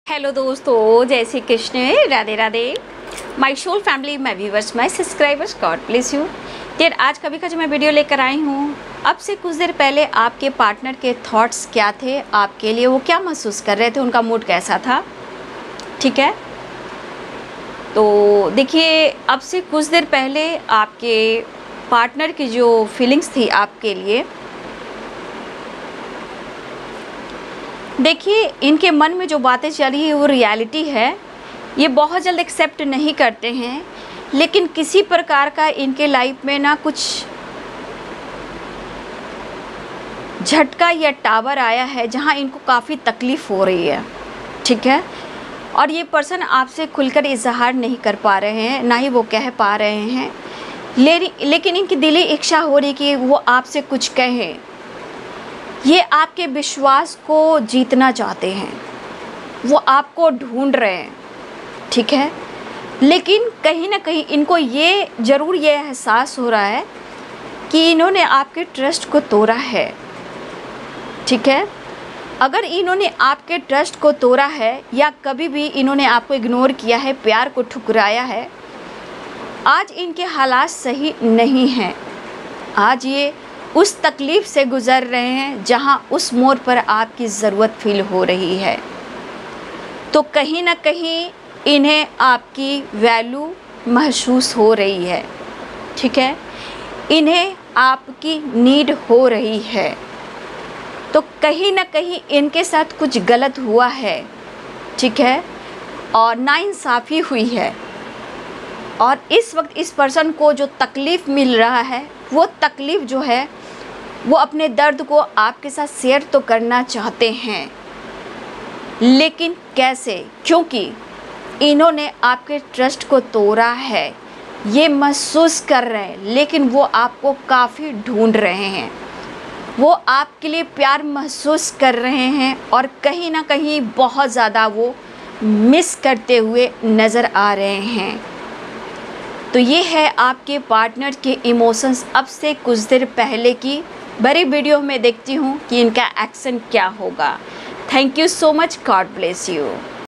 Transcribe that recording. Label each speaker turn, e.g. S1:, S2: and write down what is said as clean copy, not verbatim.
S1: Hello दोस्तों, जय Shri Krishna, Radhe Radhe. My soul family, my viewers, my subscribers, God bless you. यार आज कभी का जो मैं वीडियो लेकर आई हूँ, अब से कुछ देर पहले आपके पार्टनर के थॉट्स क्या थे आपके लिए, वो क्या महसूस कर रहे थे, उनका मूड कैसा था। ठीक है, तो देखिए अब से कुछ देर पहले आपके पार्टनर की जो फीलिंग्स थी आपके लिए, देखिए इनके मन में जो बातें चल रही है वो रियलिटी है। ये बहुत जल्द एक्सेप्ट नहीं करते हैं, लेकिन किसी प्रकार का इनके लाइफ में ना कुछ झटका या टावर आया है जहां इनको काफ़ी तकलीफ़ हो रही है। ठीक है, और ये पर्सन आपसे खुलकर इजहार नहीं कर पा रहे हैं, ना ही वो कह पा रहे हैं, लेकिन इनकी दिली इच्छा हो रही कि वो आपसे कुछ कहें। ये आपके विश्वास को जीतना चाहते हैं, वो आपको ढूंढ रहे हैं। ठीक है, लेकिन कहीं ना कहीं इनको ये ज़रूर ये एहसास हो रहा है कि इन्होंने आपके ट्रस्ट को तोड़ा है। ठीक है, अगर इन्होंने आपके ट्रस्ट को तोड़ा है या कभी भी इन्होंने आपको इग्नोर किया है, प्यार को ठुकराया है, आज इनके हालात सही नहीं हैं। आज ये उस तकलीफ़ से गुज़र रहे हैं जहां उस मोड़ पर आपकी ज़रूरत फील हो रही है। तो कहीं ना कहीं इन्हें आपकी वैल्यू महसूस हो रही है। ठीक है, इन्हें आपकी नीड हो रही है। तो कहीं ना कहीं इनके साथ कुछ गलत हुआ है। ठीक है, और नाइंसाफ़ी हुई है, और इस वक्त इस पर्सन को जो तकलीफ़ मिल रहा है, वो तकलीफ़ जो है वो अपने दर्द को आपके साथ शेयर तो करना चाहते हैं, लेकिन कैसे, क्योंकि इन्होंने आपके ट्रस्ट को तोड़ा है, ये महसूस कर रहे हैं, लेकिन वो आपको काफ़ी ढूंढ रहे हैं। वो आपके लिए प्यार महसूस कर रहे हैं और कहीं ना कहीं बहुत ज़्यादा वो मिस करते हुए नज़र आ रहे हैं। तो ये है आपके पार्टनर के इमोशंस अब से कुछ देर पहले की। बड़ी वीडियो में देखती हूँ कि इनका एक्शन क्या होगा। Thank you so much, god bless you.